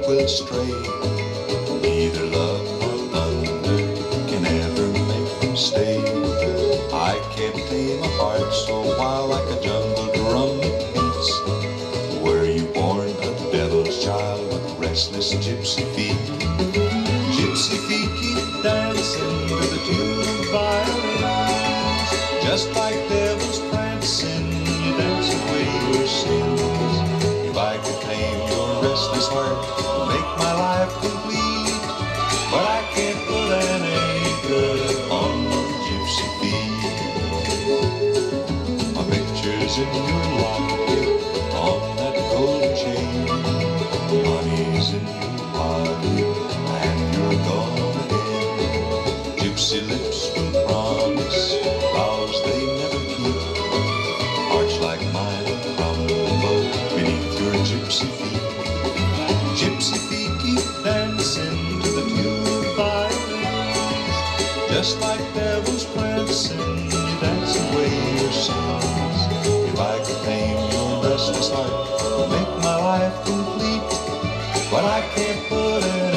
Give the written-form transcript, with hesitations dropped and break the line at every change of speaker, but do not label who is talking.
will stray. Neither love nor thunder can ever make them stay. I can't tame a heart so wild like a jungle drum that beats. Were you born a devil's child with restless gypsy feet? Gypsy feet keep dancing to the tune of violins. Just like devils prancing, you dance away your sins. If I could tame your restless heart, make my life complete, but I can't put an anchor on your gypsy feet. My picture's in your locket, on that gold chain. Money's in your pocket, and you're gone again. Gypsy lips will promise vows they never keep. Hearts like mine crumble beneath your gypsy feet. Gypsy feet keep dancing to the tune of violins. Just like devils prancing, you dance away your sins. If I could tame your restless heart, make my life complete, but I can't put an